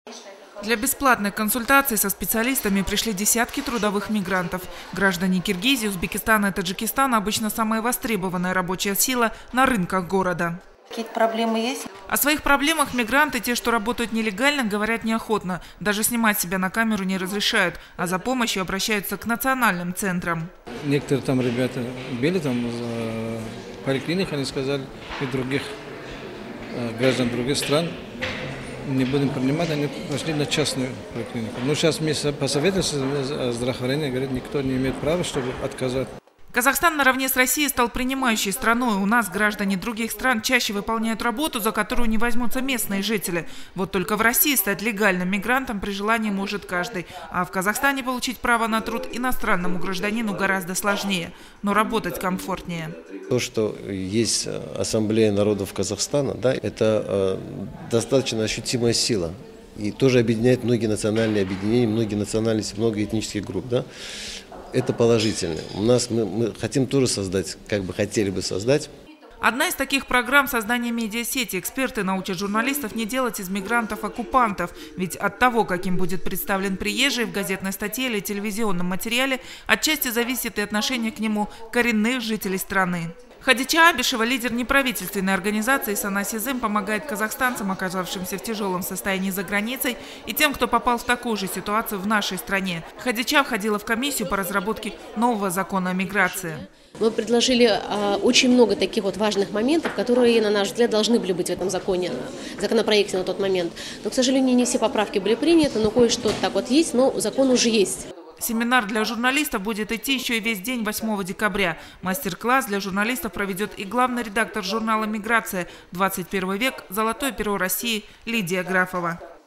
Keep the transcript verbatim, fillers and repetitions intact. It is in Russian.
Для бесплатной консультации со специалистами пришли десятки трудовых мигрантов. Граждане Киргизии, Узбекистана и Таджикистана обычно самая востребованная рабочая сила на рынках города. Какие-то проблемы есть? О своих проблемах мигранты, те, что работают нелегально, говорят неохотно. Даже снимать себя на камеру не разрешают, а за помощью обращаются к национальным центрам. Некоторые там ребята были там в поликлиниках, они сказали, и других граждан других стран не будем принимать, они пошли на частную поликлинику. Но сейчас мы посоветовались о здравоохранении, говорят, никто не имеет права, чтобы отказать. Казахстан наравне с Россией стал принимающей страной. У нас граждане других стран чаще выполняют работу, за которую не возьмутся местные жители. Вот только в России стать легальным мигрантом при желании может каждый. А в Казахстане получить право на труд иностранному гражданину гораздо сложнее, но работать комфортнее. То, что есть Ассамблея народов Казахстана, да, это э, достаточно ощутимая сила. И тоже объединяет многие национальные объединения, многие национальности, много этнических групп. Да? Это положительно. У нас мы, мы хотим тоже создать, как бы хотели бы создать. Одна из таких программ – создание медиасети. Эксперты научат журналистов не делать из мигрантов оккупантов. Ведь от того, каким будет представлен приезжий в газетной статье или телевизионном материале, отчасти зависит и отношение к нему коренных жителей страны. Хадича Абишева, лидер неправительственной организации «Санасизым», помогает казахстанцам, оказавшимся в тяжелом состоянии за границей, и тем, кто попал в такую же ситуацию в нашей стране. Хадича входила в комиссию по разработке нового закона о миграции. Мы предложили а, очень много таких вот важных моментов, которые, на наш взгляд, должны были быть в этом законе, законопроекте на тот момент. Но, к сожалению, не все поправки были приняты, но кое-что так вот есть, но закон уже есть. Семинар для журналистов будет идти еще и весь день восьмого декабря. Мастер-класс для журналистов проведет и главный редактор журнала «Миграция. двадцать первый век», «Золотое перо России» Лидия Графова.